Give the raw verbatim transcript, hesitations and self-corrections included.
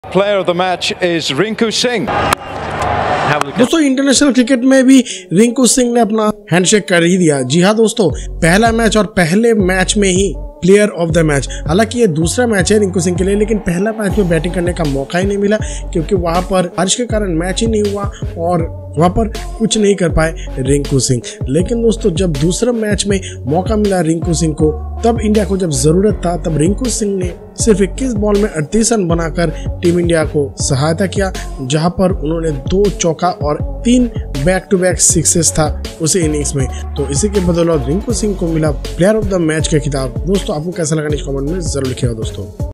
Player of the match is Rinku Singh. दोस्तों international cricket में भी रिंकू सिंह ने अपना हैंडशेक कर ही दिया। जी हाँ दोस्तों, पहला मैच और पहले मैच में ही प्लेयर ऑफ द मैच। हालांकि ये दूसरा मैच है रिंकू सिंह के लिए, लेकिन पहला मैच में बैटिंग करने का मौका ही नहीं मिला क्योंकि वहां पर बारिश के कारण मैच ही नहीं हुआ और वहां पर कुछ नहीं कर पाए रिंकू सिंह। लेकिन दोस्तों जब दूसरा मैच में मौका मिला रिंकू सिंह को, तब इंडिया को जब जरूरत था तब रिंकू सिंह ने सिर्फ इक्कीस बॉल में अड़तीस रन बनाकर टीम इंडिया को सहायता किया, जहां पर उन्होंने दो चौका और तीन बैक टू बैक सिक्सेस था उसी इनिंग्स में। तो इसी के बदौलत रिंकू सिंह को मिला प्लेयर ऑफ द मैच का खिताब। दोस्तों आपको कैसा लगा नीचे कमेंट में जरूर लिखिएगा दोस्तों।